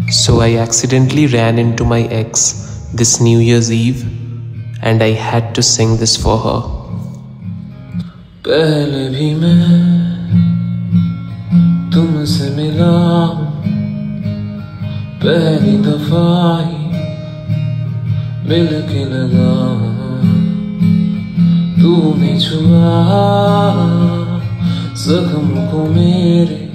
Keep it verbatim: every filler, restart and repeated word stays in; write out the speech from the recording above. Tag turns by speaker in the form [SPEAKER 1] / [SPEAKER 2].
[SPEAKER 1] So I accidentally ran into my ex this New Year's Eve and I had to sing this for her.
[SPEAKER 2] पहले भी मैं तुमसे मिला हूँ, पहली दफा ही मिल के लगा, तूने छुआ जख्म को मेरे,